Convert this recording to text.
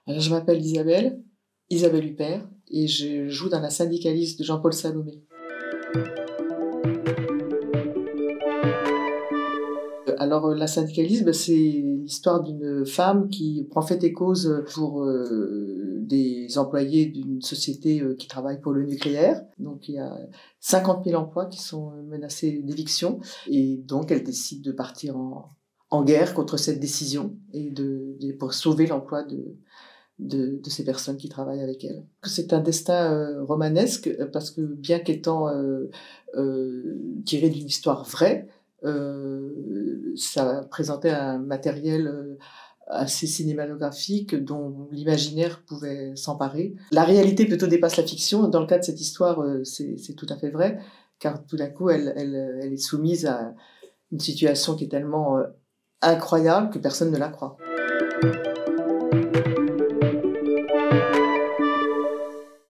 Alors, je m'appelle Isabelle Huppert, et je joue dans La syndicaliste de Jean-Paul Salomé. La syndicaliste, c'est l'histoire d'une femme qui prend fait et cause pour des employés d'une société qui travaille pour le nucléaire. Donc il y a 50 000 emplois qui sont menacés d'éviction, et donc elle décide de partir en guerre contre cette décision pour sauver l'emploi de ces personnes qui travaillent avec elle. C'est un destin romanesque, parce que bien qu'étant tiré d'une histoire vraie, ça présentait un matériel assez cinématographique dont l'imaginaire pouvait s'emparer. La réalité plutôt dépasse la fiction. Dans le cas de cette histoire, c'est tout à fait vrai, car tout d'un coup, elle est soumise à une situation qui est tellement incroyable que personne ne la croit.